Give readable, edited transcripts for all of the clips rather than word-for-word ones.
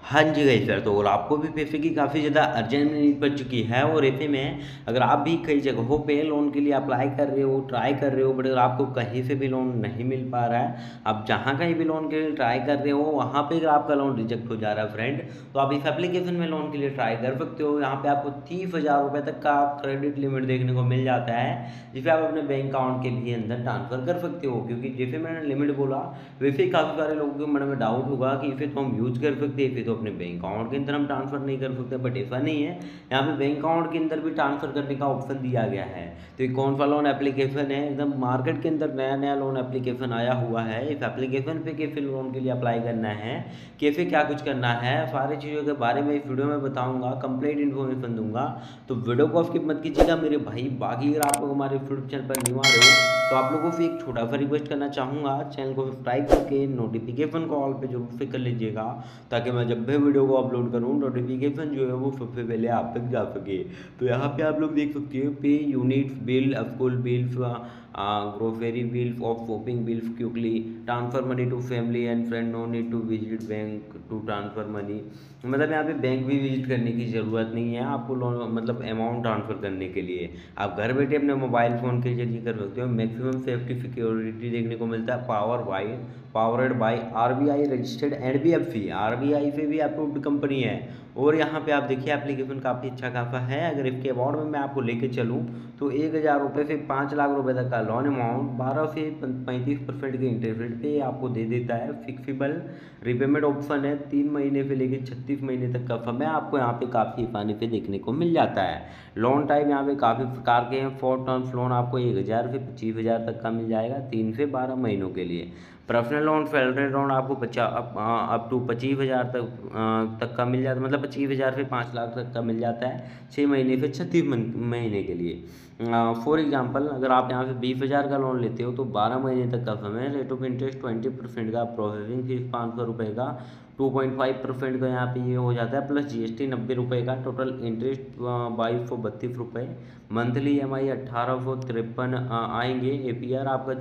हाँ जी गाइस यार, तो और आपको भी पैसे की काफ़ी ज़्यादा अर्जेंट नीड पड़ चुकी है। और ऐसे में अगर आप भी कई जगहों पे लोन के लिए अप्लाई कर रहे हो, ट्राई कर रहे हो, बट अगर आपको कहीं से भी लोन नहीं मिल पा रहा है, आप जहाँ कहीं भी लोन के लिए ट्राई कर रहे हो वहाँ पे अगर आपका लोन रिजेक्ट हो जा रहा है फ्रेंड, तो आप इस एप्लीकेशन में लोन के लिए ट्राई कर सकते हो। यहाँ पे आपको 30,000 रुपये तक का क्रेडिट लिमिट देखने को मिल जाता है, जिसे आप अपने बैंक अकाउंट के भी अंदर ट्रांसफर कर सकते हो। क्योंकि जैसे मैंने लिमिट बोला, वैसे ही काफ़ी सारे लोगों के मन में डाउट होगा कि इसे तो हम यूज़ कर सकते हैं, इसे तो अपने बैंक अकाउंट के अंदर हम ट्रांसफ़र नहीं कर सकते, बट ऐसा नहीं है। यहाँ पे बैंक अकाउंट के अंदर भी ट्रांसफ़र करने का ऑप्शन दिया गया है। तो ये कौन सा लोन एप्लीकेशन है, एकदम मार्केट के अंदर नया नया लोन एप्लीकेशन आया हुआ है। इस एप्लीकेशन पे कैसे लोन के लिए अप्लाई करना है, कैसे क्या कुछ करना है, सारी चीज़ों के बारे में इस वीडियो में बताऊँगा, कंप्लीट इन्फॉर्मेशन दूंगा। तो वीडियो को स्किप मत कीजिएगा मेरे भाई। बाकी अगर आप लोग हमारे यूट्यूब चैनल पर न्यू आ रहे हो, तो आप लोगों से एक छोटा सा रिक्वेस्ट करना चाहूँगा, चैनल को सब्सक्राइब करके नोटिफिकेशन को ऑल पे जरूर से कर लीजिएगा, ताकि मैं जब भी वीडियो को अपलोड करूँ नोटिफिकेशन जो है वो सबसे पहले आप तक जा सके। तो यहाँ पे आप लोग देख सकते हो, pay units bill, school bills, grocery bills और shopping bills quickly, transfer money to family and friend, no need to visit bank to transfer money. मतलब यहाँ पे बैंक भी विजिट करने की ज़रूरत नहीं है आपको लोन, मतलब अमाउंट ट्रांसफ़र करने के लिए आप घर बैठे अपने मोबाइल फ़ोन के जरिए कर सकते हो। मैक्सिमम सेफ्टी सिक्योरिटी देखने को मिलता है, powered by RBI registered NBFC, RBI से भी अप्रूव्ड कंपनी है। और यहाँ पे आप देखिए एप्लीकेशन काफ़ी अच्छा खासा है। अगर इसके अबाउट में मैं आपको लेके चलूँ, तो 1,000 रुपये से 5 लाख रुपए तक का लोन अमाउंट 12 से 35% के इंटरेस्ट रेट पे आपको दे देता है। फिक्सिबल रिपेमेंट ऑप्शन है, 3 महीने से लेकर 36 महीने तक का समय आपको यहाँ पे काफ़ी आसानी से देखने को मिल जाता है। लोन टाइप यहाँ पे काफ़ी प्रकार के हैं। 4 टर्म्स लोन आपको 1,000 से 25,000 तक का मिल जाएगा, 3 से 12 महीनों के लिए। पर्सनल लोन, सैलरी लोन आपको अप टू 25,000 तक का मिल जाता है, मतलब 25,000 से 5 लाख तक का मिल जाता है, 6 महीने से 36 महीने के लिए। फॉर एग्जांपल, अगर आप यहाँ पे 20,000 का लोन लेते हो तो 12 महीने तक का समय, रेट ऑफ इंटरेस्ट 20% का, प्रोसेसिंग फीस 500 रुपये का, 2.5% का यहाँ पे ये हो जाता है, प्लस जीएसटी 90 रुपये का, टोटल इंटरेस्ट 2,232 रुपये, मंथली EMI 1,853 आएंगे, APR आपका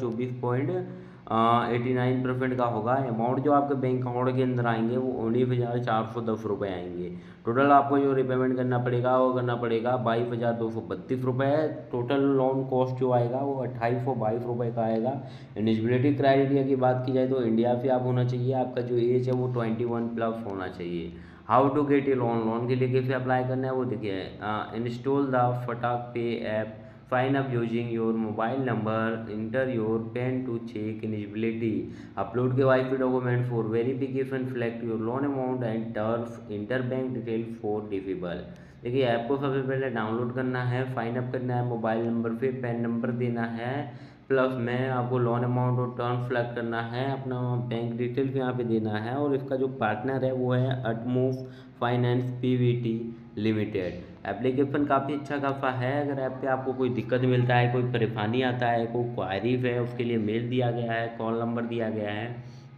24.89% का होगा। अमाउंट जो आपके बैंक अकाउंट के अंदर आएंगे वो 19,410 रुपये आएंगे। टोटल आपको जो रिपेमेंट करना पड़ेगा वो करना पड़ेगा 22,232 रुपये। टोटल लोन कॉस्ट जो आएगा वो 2,822 रुपये का आएगा। एलिजिबिलिटी क्राइटेरिया की बात की जाए तो इंडिया से आप होना चाहिए, आपका जो एज है वो 21+ होना चाहिए। How to get a loan के लिए कैसे अप्लाई करना है वो देखिए, install the Fatak pay app, sign up using your mobile number, enter your PAN to check eligibility, upload KYC document for verification, select your loan amount and terms, enter bank detail for डिफिबल। देखिए ऐप को सबसे पहले download करना है, sign up करना है मोबाइल नंबर पे, पैन नंबर देना है, प्लस में आपको लोन अमाउंट और टर्म सेलेक्ट करना है, अपना बैंक डिटेल यहाँ पे देना है। और इसका जो पार्टनर है वो है अटमूव फाइनेंस पीवीटी लिमिटेड। एप्लीकेशन काफ़ी अच्छा खासा है। अगर ऐप पे आपको कोई दिक्कत मिलता है, कोई परेशानी आता है, कोई क्वारीज है, उसके लिए मेल दिया गया है, कॉल नंबर दिया गया है।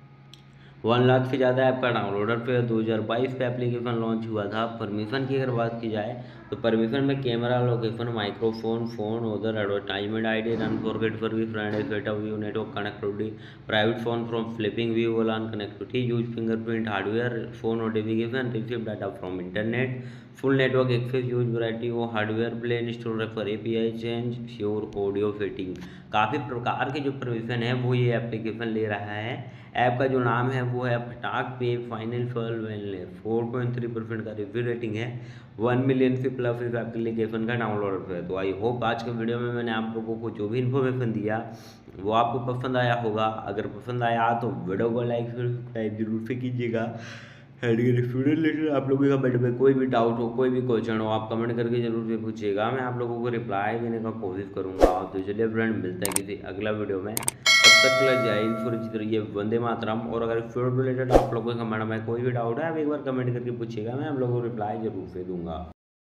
1 लाख से ज़्यादा ऐप का डाउनलोडर पे 2022 पे एप्लीकेशन लॉन्च हुआ था। परमिशन की अगर बात की जाए तो परमिशन में कैमरा, लोकेशन, माइक्रोफोन, फोन, उधर advertisement ID, run forget service, friend set of view, network connectivity, private phone from flipping view on connectivity, use fingerprint hardware, phone notification, receive data from internet, full network access, use variety of hardware, play install refer API change, sure audio fitting. काफ़ी प्रकार के जो permission है वो ये application ले रहा है। ऐप का जो नाम है वो है फटाक पे फाइनेंशियल वेलनेस, 4.3% का रिव्यू रेटिंग है, 1 मिलियन से प्लस इस एप्लीकेशन का डाउनलोड है। तो आई होप आज के वीडियो में मैंने आप लोगों को जो भी इन्फॉर्मेशन दिया वो आपको पसंद आया होगा। अगर पसंद आया तो वीडियो को लाइक सब्सक्राइब जरूर से कीजिएगा। स्टूडेंट रिलेटेड आप लोगों का कमेंट में कोई भी डाउट हो, कोई भी क्वेश्चन हो, आप कमेंट करके जरूर से पूछिएगा, मैं आप लोगों को रिप्लाई देने का कोशिश करूँगा। तो चलिए फ्रेंड, मिलते हैं किसी अगला वीडियो में, तब तक लग जाए सुरक्षित रहिए, वंदे मातरम। और अगर फील्ड रिलेटेड आप लोगों के कमेंट में कोई भी डाउट है, आप एक बार कमेंट करके पूछिएगा, मैं आप लोगों को रिप्लाई जरूर से दूंगा।